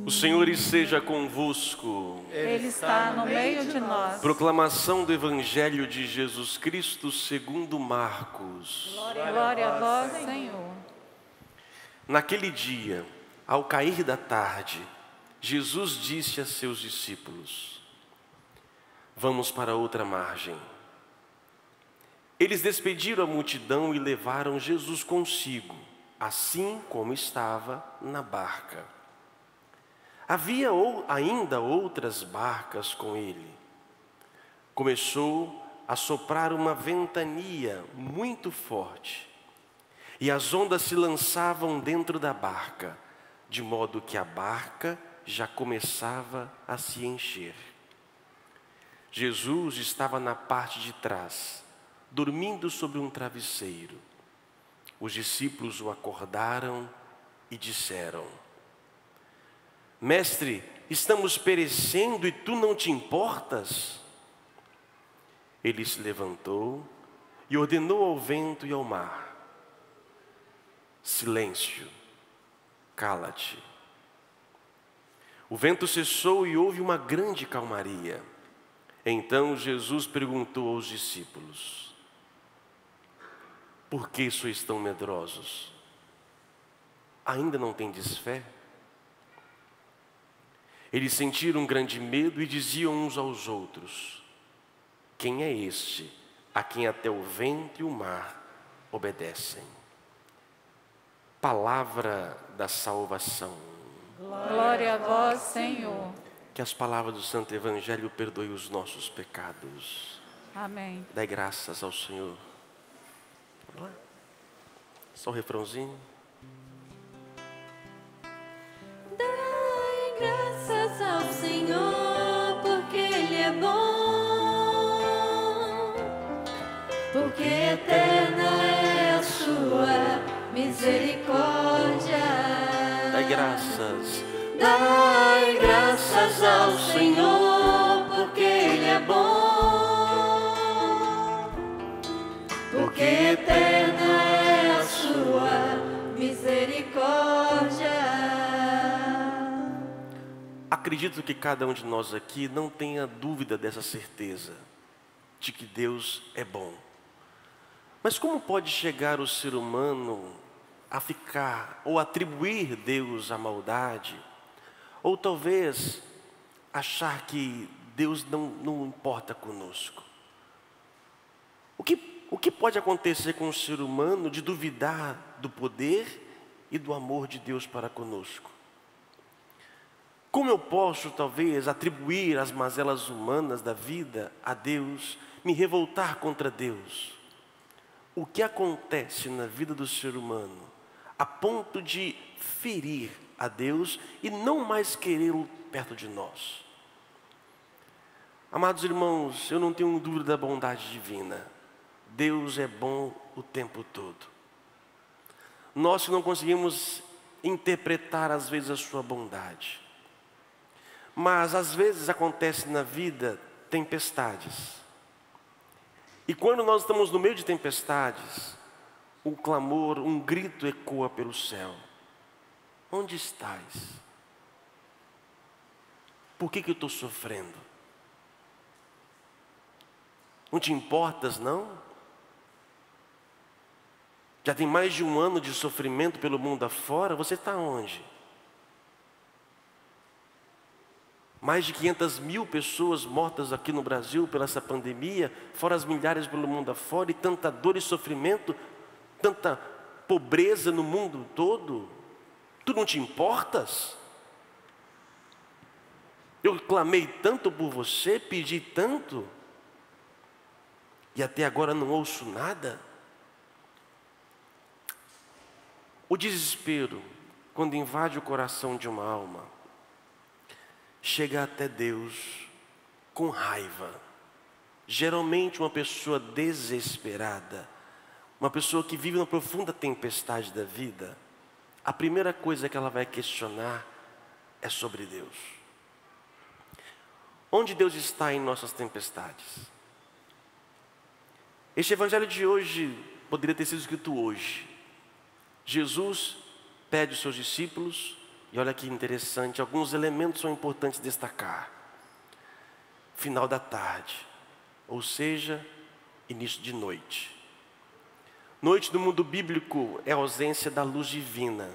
O Senhor esteja convosco. Ele está no meio de nós. Proclamação do Evangelho de Jesus Cristo segundo Marcos. Glória a vós, Senhor. Naquele dia, ao cair da tarde, Jesus disse a seus discípulos: vamos para outra margem. Eles despediram a multidão e levaram Jesus consigo, assim como estava na barca. Havia ainda outras barcas com ele. Começou a soprar uma ventania muito forte, e as ondas se lançavam dentro da barca, de modo que a barca já começava a se encher. Jesus estava na parte de trás, dormindo sobre um travesseiro. Os discípulos o acordaram e disseram: Mestre, estamos perecendo e tu não te importas? Ele se levantou e ordenou ao vento e ao mar: silêncio, cala-te. O vento cessou e houve uma grande calmaria. Então Jesus perguntou aos discípulos: por que sois tão medrosos? Ainda não tendes fé? Eles sentiram um grande medo e diziam uns aos outros: quem é este, a quem até o vento e o mar obedecem? Palavra da salvação. Glória a vós, Senhor. Que as palavras do Santo Evangelho perdoem os nossos pecados. Amém. Dai graças ao Senhor. Vamos lá? Só o refrãozinho. Dai graças ao Senhor, porque Ele é bom, porque eterna é a sua misericórdia. Dai graças. Dai graças ao Senhor, porque Ele é bom, porque eterna é a sua misericórdia. Acredito que cada um de nós aqui não tenha dúvida dessa certeza, de que Deus é bom. Mas como pode chegar o ser humano a ficar, ou atribuir Deus à maldade, ou talvez achar que Deus não importa conosco? O que pode acontecer com o ser humano de duvidar do poder e do amor de Deus para conosco? Como eu posso, talvez, atribuir as mazelas humanas da vida a Deus, me revoltar contra Deus? O que acontece na vida do ser humano a ponto de ferir a Deus e não mais querê-lo perto de nós? Amados irmãos, eu não tenho dúvida da bondade divina. Deus é bom o tempo todo. Nós que não conseguimos interpretar às vezes a sua bondade, mas às vezes acontece na vida tempestades. E quando nós estamos no meio de tempestades, um clamor, um grito ecoa pelo céu: onde estás? Por que eu estou sofrendo? Não te importas, não? Já tem mais de um ano de sofrimento pelo mundo afora, você está onde? Mais de 500 mil pessoas mortas aqui no Brasil pela essa pandemia, fora as milhares pelo mundo afora, e tanta dor e sofrimento, tanta pobreza no mundo todo. Tu não te importas? Eu clamei tanto por você, pedi tanto, e até agora não ouço nada. O desespero, quando invade o coração de uma alma, chega até Deus com raiva. Geralmente uma pessoa desesperada, uma pessoa que vive uma profunda tempestade da vida, a primeira coisa que ela vai questionar é sobre Deus. Onde Deus está em nossas tempestades? Este evangelho de hoje poderia ter sido escrito hoje. Jesus pede aos seus discípulos E olha que interessante, alguns elementos são importantes destacar. Final da tarde, ou seja, início de noite. Noite no mundo bíblico é a ausência da luz divina.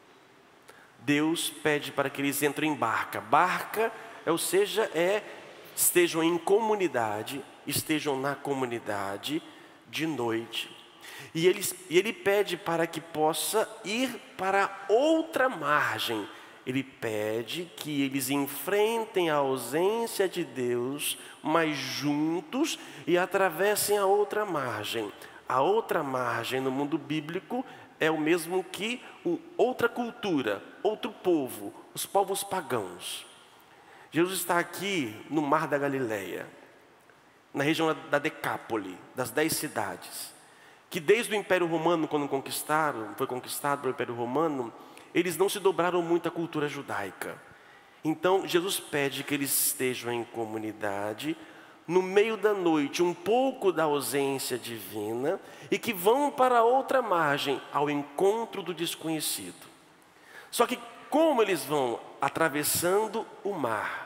Deus pede para que eles entrem em barca. Barca, ou seja, estejam em comunidade, estejam na comunidade de noite. E ele pede para que possa ir para outra margem. Ele pede que eles enfrentem a ausência de Deus, mas juntos, e atravessem a outra margem. A outra margem no mundo bíblico é o mesmo que outra cultura, outro povo, os povos pagãos. Jesus está aqui no Mar da Galileia, na região da Decápole, das 10 cidades, que desde o Império Romano, quando foi conquistado pelo Império Romano, eles não se dobraram muito à cultura judaica. Então Jesus pede que eles estejam em comunidade, no meio da noite, um pouco da ausência divina, e que vão para outra margem, ao encontro do desconhecido. Só que como eles vão? Atravessando o mar.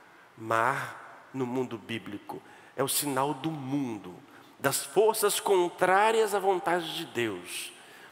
Mar, no mundo bíblico, é o sinal do mundo, das forças contrárias à vontade de Deus,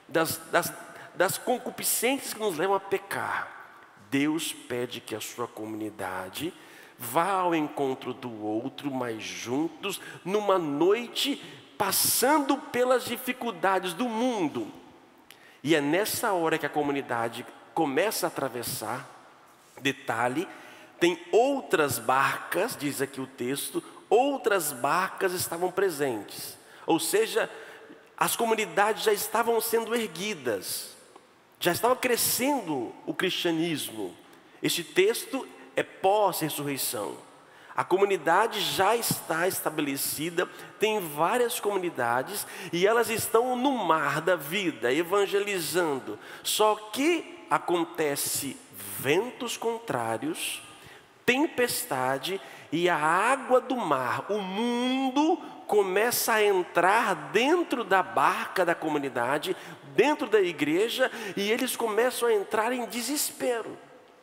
das concupiscências que nos levam a pecar. Deus pede que a sua comunidade vá ao encontro do outro, mas juntos, numa noite, passando pelas dificuldades do mundo. E é nessa hora que a comunidade começa a atravessar. Detalhe, tem outras barcas, diz aqui o texto, outras barcas estavam presentes. Ou seja, as comunidades já estavam sendo erguidas, já estava crescendo o cristianismo. Este texto é pós-ressurreição. A comunidade já está estabelecida, tem várias comunidades e elas estão no mar da vida, evangelizando. Só que acontece ventos contrários, tempestade e a água do mar, o mundo começa a entrar dentro da barca da comunidade, dentro da igreja, e eles começam a entrar em desespero.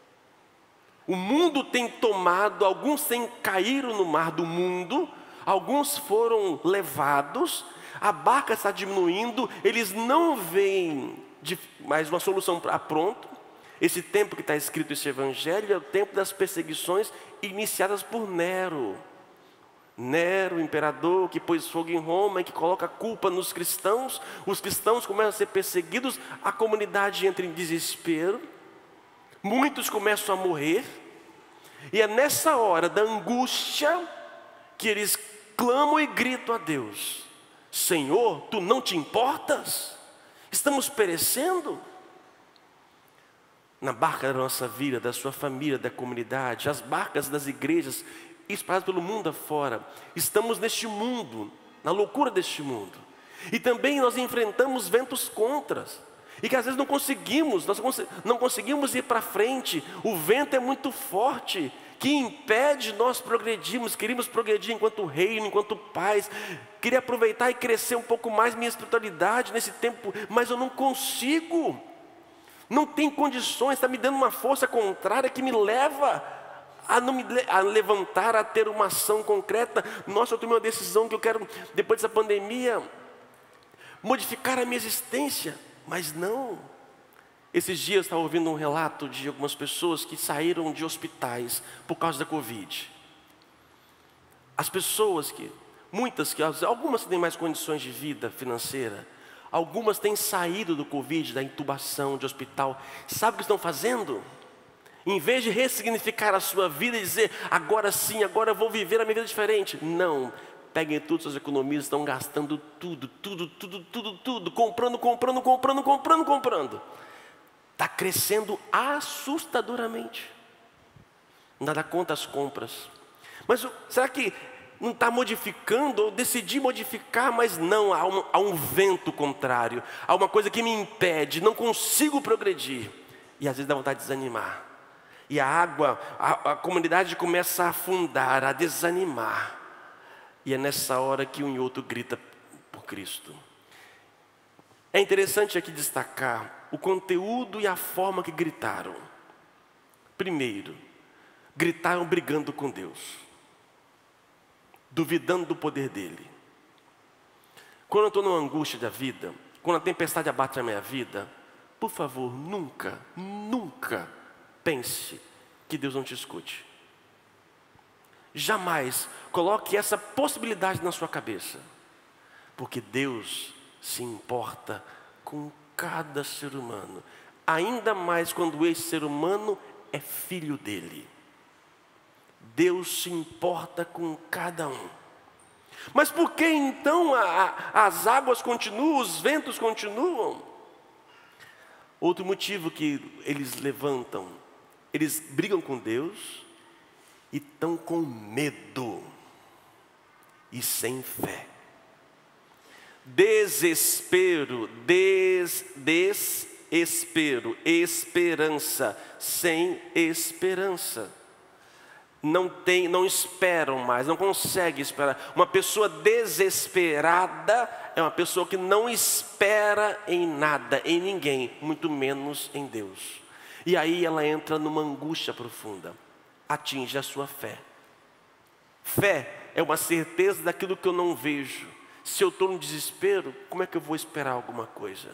O mundo tem tomado, alguns caíram no mar do mundo, alguns foram levados, a barca está diminuindo, eles não veem mais uma solução pronto. Esse tempo que está escrito esse evangelho é o tempo das perseguições iniciadas por Nero. Nero, o imperador que pôs fogo em Roma e que coloca a culpa nos cristãos. Os cristãos começam a ser perseguidos, a comunidade entra em desespero, muitos começam a morrer. E é nessa hora da angústia que eles clamam e gritam a Deus: Senhor, Tu não te importas? Estamos perecendo. Na barca da nossa vida, da sua família, da comunidade, as barcas das igrejas espalhadas pelo mundo afora. Estamos neste mundo, na loucura deste mundo. E também nós enfrentamos ventos contras. E que às vezes não conseguimos ir para frente. O vento é muito forte, que impede nós progredirmos. Queríamos progredir enquanto reino, enquanto pais. Queria aproveitar e crescer um pouco mais minha espiritualidade nesse tempo, mas eu não consigo. Não tem condições, está me dando uma força contrária que me leva a levantar, a ter uma ação concreta. Nossa, eu tomei uma decisão que eu quero, depois dessa pandemia, modificar a minha existência. Mas não. Esses dias eu estava ouvindo um relato de algumas pessoas que saíram de hospitais por causa da Covid. As pessoas algumas têm mais condições de vida financeira, algumas têm saído do Covid, da intubação, de hospital. Sabe o que estão fazendo? Em vez de ressignificar a sua vida e dizer, agora sim, agora eu vou viver a minha vida diferente. Não, peguem tudo, suas economias, estão gastando tudo, comprando. Está crescendo assustadoramente. Não dá conta as compras. Mas será que não está modificando, ou decidi modificar, mas não, há um vento contrário, há uma coisa que me impede, não consigo progredir, e às vezes dá vontade de desanimar, e a comunidade começa a afundar, a desanimar, e é nessa hora que um e outro grita por Cristo. É interessante aqui destacar o conteúdo e a forma que gritaram. Primeiro, gritaram brigando com Deus, duvidando do poder dele. Quando eu estou numa angústia da vida, quando a tempestade abate a minha vida, por favor, nunca, nunca pense que Deus não te escute. Jamais coloque essa possibilidade na sua cabeça, porque Deus se importa com cada ser humano, ainda mais quando esse ser humano é filho dele. Deus se importa com cada um. Mas por que então as águas continuam, os ventos continuam? Outro motivo que eles levantam, eles brigam com Deus e estão com medo e sem fé. Desespero, desespero, esperança, sem esperança. Não esperam mais, não conseguem esperar. Uma pessoa desesperada é uma pessoa que não espera em nada, em ninguém, muito menos em Deus. E aí ela entra numa angústia profunda, atinge a sua fé. Fé é uma certeza daquilo que eu não vejo. Se eu estou no desespero, como é que eu vou esperar alguma coisa?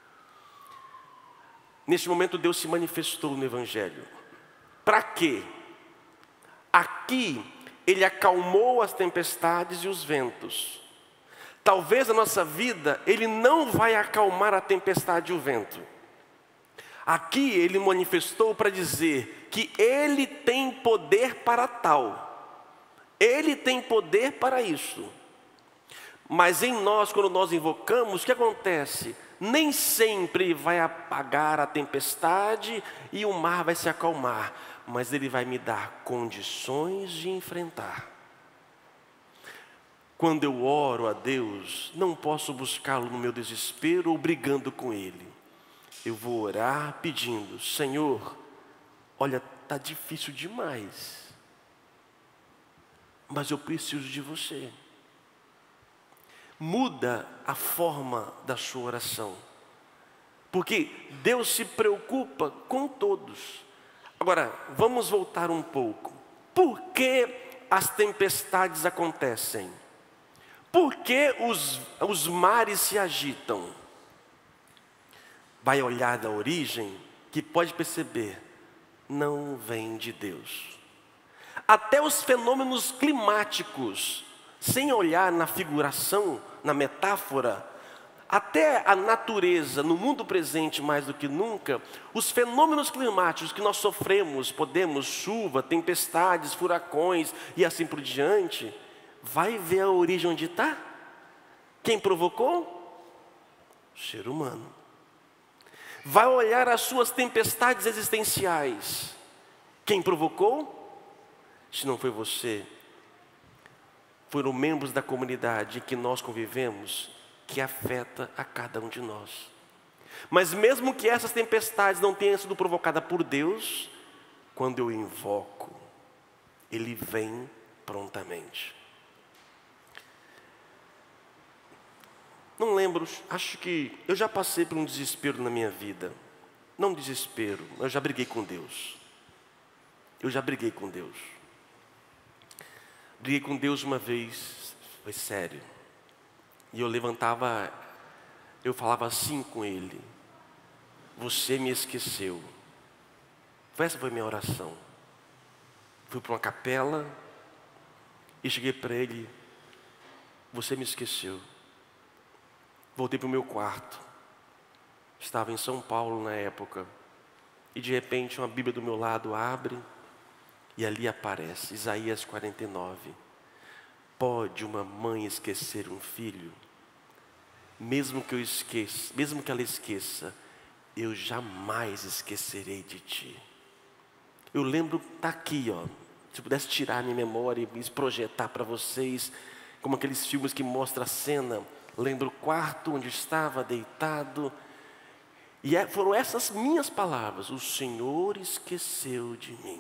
Neste momento Deus se manifestou no Evangelho. Para quê? Aqui Ele acalmou as tempestades e os ventos. Talvez na nossa vida Ele não vai acalmar a tempestade e o vento. Aqui Ele manifestou para dizer que Ele tem poder para tal. Ele tem poder para isso. Mas em nós, quando nós invocamos, o que acontece? Nem sempre vai apagar a tempestade e o mar vai se acalmar, mas Ele vai me dar condições de enfrentar. Quando eu oro a Deus, não posso buscá-lo no meu desespero ou brigando com Ele. Eu vou orar pedindo: Senhor, olha, está difícil demais, mas eu preciso de você. Muda a forma da sua oração, porque Deus se preocupa com todos. Agora, vamos voltar um pouco. Por que as tempestades acontecem? Por que os mares se agitam? Vai olhar da origem, que pode perceber, não vem de Deus. Até os fenômenos climáticos, sem olhar na figuração, na metáfora, até a natureza, no mundo presente mais do que nunca, os fenômenos climáticos que nós sofremos, chuva, tempestades, furacões e assim por diante, vai ver a origem onde está? Quem provocou? O ser humano. Vai olhar as suas tempestades existenciais. Quem provocou? Se não foi você, foram membros da comunidade em que nós convivemos, que afeta a cada um de nós. Mas mesmo que essas tempestades não tenham sido provocadas por Deus, quando eu invoco, Ele vem prontamente. Não lembro, acho que eu já passei por um desespero na minha vida. Não desespero, eu já briguei com Deus. Briguei com Deus uma vez, foi sério. E eu falava assim com Ele: você me esqueceu. Essa foi a minha oração. Fui para uma capela e cheguei para Ele: você me esqueceu. Voltei para o meu quarto. Estava em São Paulo na época. E de repente uma Bíblia do meu lado abre e ali aparece Isaías 49. Pode uma mãe esquecer um filho? Mesmo que eu esqueça, mesmo que ela esqueça, eu jamais esquecerei de ti. Eu lembro, está aqui, ó. Se eu pudesse tirar a minha memória e me projetar para vocês, como aqueles filmes que mostram a cena. Lembro o quarto onde estava deitado. E foram essas minhas palavras: o Senhor esqueceu de mim.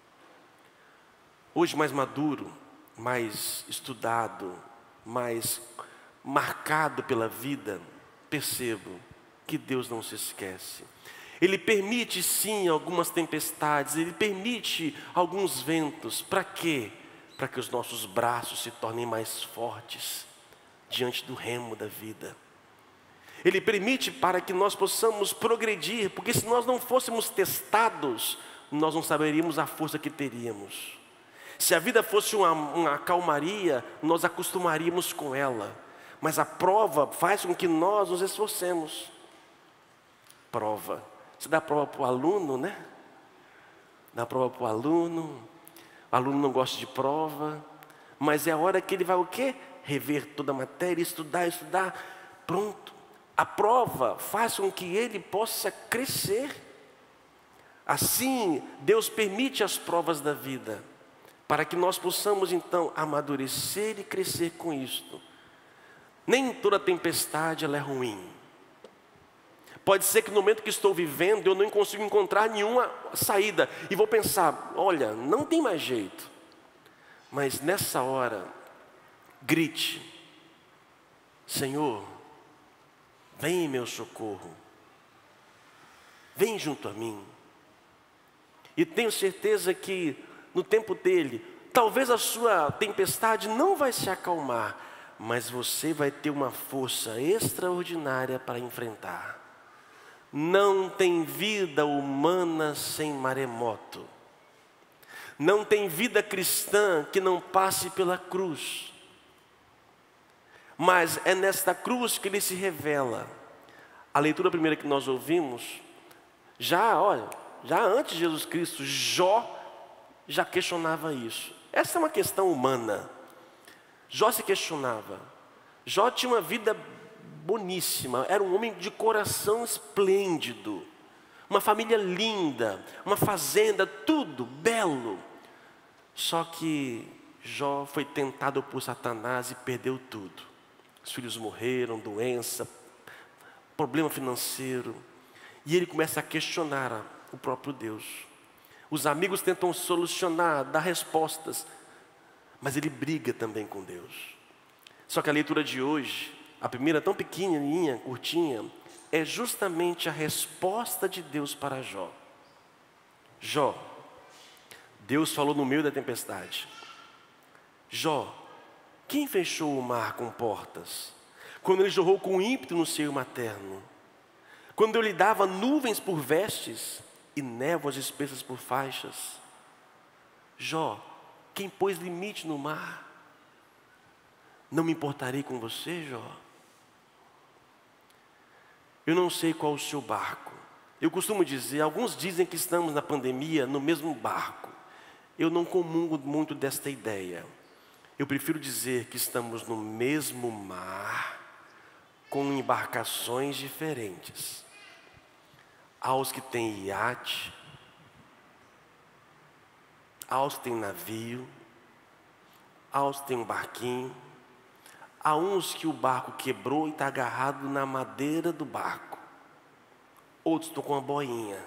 Hoje mais maduro, mais estudado, mais marcado pela vida, percebo que Deus não se esquece. Ele permite sim algumas tempestades, Ele permite alguns ventos. Para quê? Para que os nossos braços se tornem mais fortes diante do remo da vida. Ele permite para que nós possamos progredir, porque se nós não fôssemos testados, nós não saberíamos a força que teríamos. Se a vida fosse uma calmaria, nós acostumaríamos com ela. Mas a prova faz com que nós nos esforcemos. Prova. Você dá prova para o aluno, né? Dá prova para o aluno não gosta de prova, mas é a hora que ele vai o quê? Rever toda a matéria, estudar. Pronto. A prova faz com que ele possa crescer. Assim, Deus permite as provas da vida, para que nós possamos então amadurecer e crescer com isto. Nem toda tempestade ela é ruim. Pode ser que no momento que estou vivendo eu não consigo encontrar nenhuma saída e vou pensar, olha, não tem mais jeito. Mas nessa hora, grite: Senhor, vem em meu socorro, vem junto a mim. E tenho certeza que no tempo dele, talvez a sua tempestade não vai se acalmar, mas você vai ter uma força extraordinária para enfrentar. Não tem vida humana sem maremoto. Não tem vida cristã que não passe pela cruz. Mas é nesta cruz que ele se revela. A leitura primeira que nós ouvimos, já antes de Jesus Cristo, Jó já questionava isso. Essa é uma questão humana. Jó se questionava. Jó tinha uma vida boníssima, era um homem de coração esplêndido, uma família linda, uma fazenda, tudo belo. Só que Jó foi tentado por Satanás e perdeu tudo. Os filhos morreram, doença, problema financeiro. E ele começa a questionar o próprio Deus. Os amigos tentam solucionar, dar respostas, mas ele briga também com Deus. Só que a leitura de hoje, a primeira tão pequenininha, curtinha, é justamente a resposta de Deus para Jó. Jó, Deus falou no meio da tempestade: Jó, quem fechou o mar com portas? Quando ele jorrou com ímpeto no seio materno? Quando eu lhe dava nuvens por vestes e névoas espessas por faixas? Jó, quem pôs limite no mar? Não me importarei com você, Jó? Eu não sei qual o seu barco. Eu costumo dizer, alguns dizem que estamos na pandemia no mesmo barco. Eu não comungo muito desta ideia. Eu prefiro dizer que estamos no mesmo mar, com embarcações diferentes. Há os que têm iate, há os que têm navio, há os que têm um barquinho. Há uns que o barco quebrou e está agarrado na madeira do barco. Outros estão com uma boinha.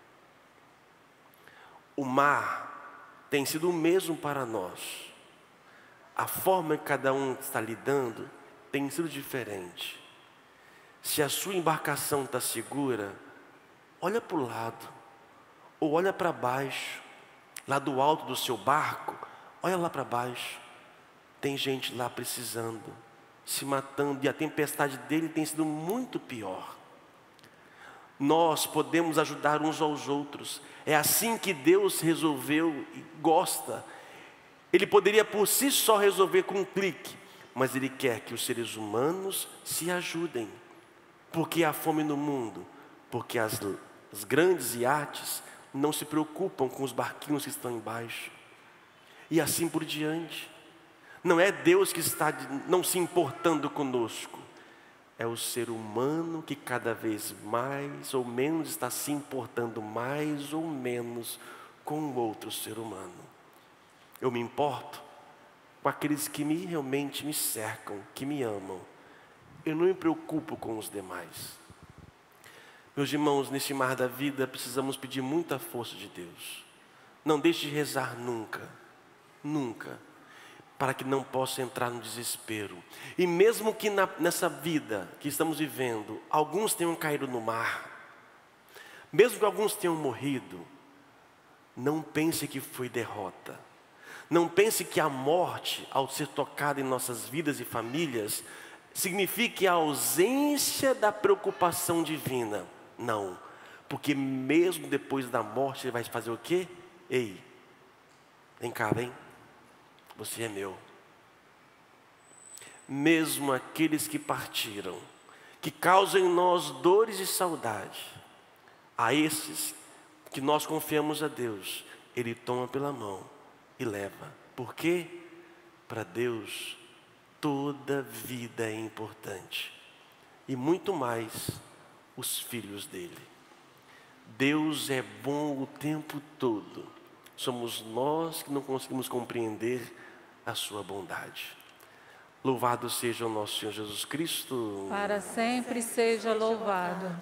O mar tem sido o mesmo para nós. A forma que cada um está lidando tem sido diferente. Se a sua embarcação está segura, olha para o lado, ou olha para baixo, lá do alto do seu barco, olha lá para baixo. Tem gente lá precisando, se matando, e a tempestade dele tem sido muito pior. Nós podemos ajudar uns aos outros. É assim que Deus resolveu e gosta. Ele poderia por si só resolver com um clique, mas Ele quer que os seres humanos se ajudem. Porque há fome no mundo? Porque as grandes iates não se preocupam com os barquinhos que estão embaixo. E assim por diante. Não é Deus que está não se importando conosco. É o ser humano que cada vez mais ou menos está se importando mais ou menos com o outro ser humano. Eu me importo com aqueles que realmente me cercam, que me amam. Eu não me preocupo com os demais. Meus irmãos, neste mar da vida precisamos pedir muita força de Deus. Não deixe de rezar nunca, nunca, para que não possa entrar no desespero. E mesmo que nessa vida que estamos vivendo, alguns tenham caído no mar, Mesmo que alguns tenham morrido, não pense que foi derrota. Não pense que a morte, ao ser tocada em nossas vidas e famílias, signifique a ausência da preocupação divina. Não, porque mesmo depois da morte, ele vai fazer o quê? Ei, vem cá, vem, você é meu. Mesmo aqueles que partiram, que causam em nós dores e saudade, a esses que nós confiamos a Deus, Ele toma pela mão e leva. Por quê? Para Deus, toda vida é importante. E muito mais os filhos dele. Deus é bom o tempo todo. Somos nós que não conseguimos compreender a sua bondade. Louvado seja o nosso Senhor Jesus Cristo. Para sempre seja louvado.